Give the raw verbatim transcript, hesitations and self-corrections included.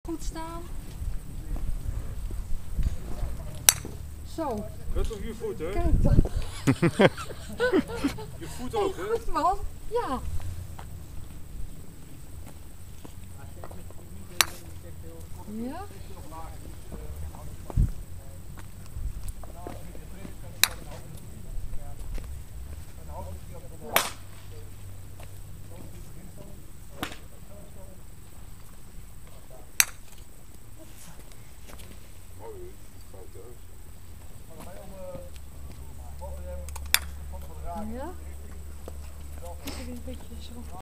Goed staan. Zo. Let op je voet, hè? Kijk dan. Je voet ook, hè? Goed man. Ja. Ja. Ja. Een beetje zo.